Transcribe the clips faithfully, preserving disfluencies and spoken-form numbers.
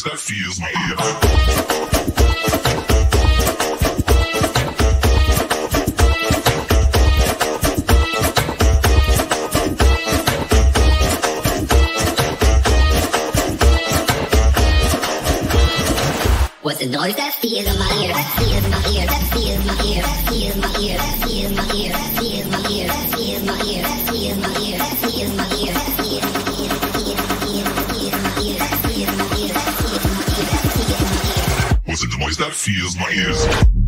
that fills my ears? What's the noise that fills my ear? That fills my ear. That fills my ear. That fills my ear. That fills my ear. That fills my ear. That fills my ear. That fills my ear. That fills my ear. That fills my ear. That fills my ear. That fills my ear. That fills my ear. That fills my ear. That fills my ear. What's the noise that fills my ears?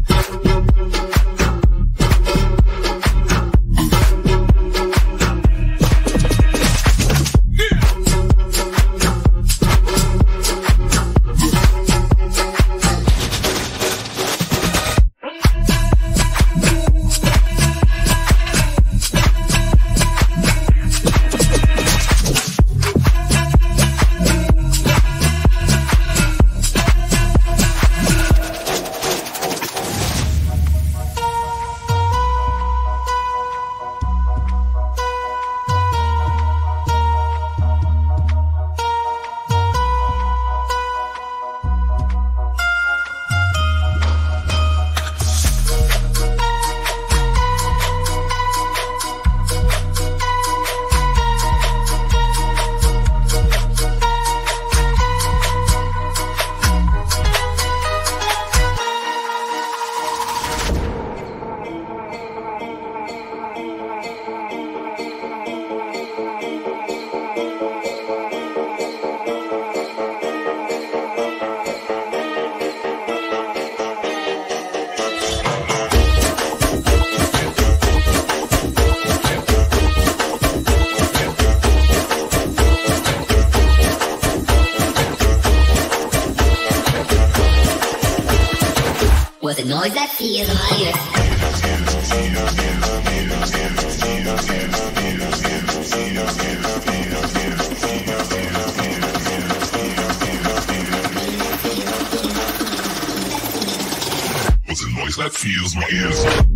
What's the noise that fills my ear? What's the noise that fills my ears?